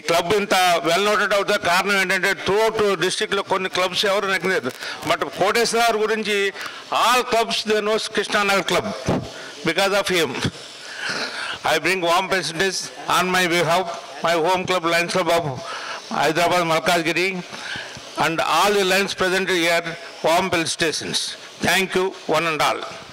Club ఇంత well noted అవుతా కారణం ఏంటంటే త్రూఅవుట్ డిస్ట్రిక్ట్లో కొన్ని క్లబ్స్ ఎవరు నెగ్గలేదు. బట్ కోటేశ్వర గురించి all clubs they knows Krishnanagar club because of him. I bring warm felicitations on my behalf, my home club, Lions Club of Hyderabad, Malkajgiri, and all the Lions present here, warm felicitations. Thank you, one and all.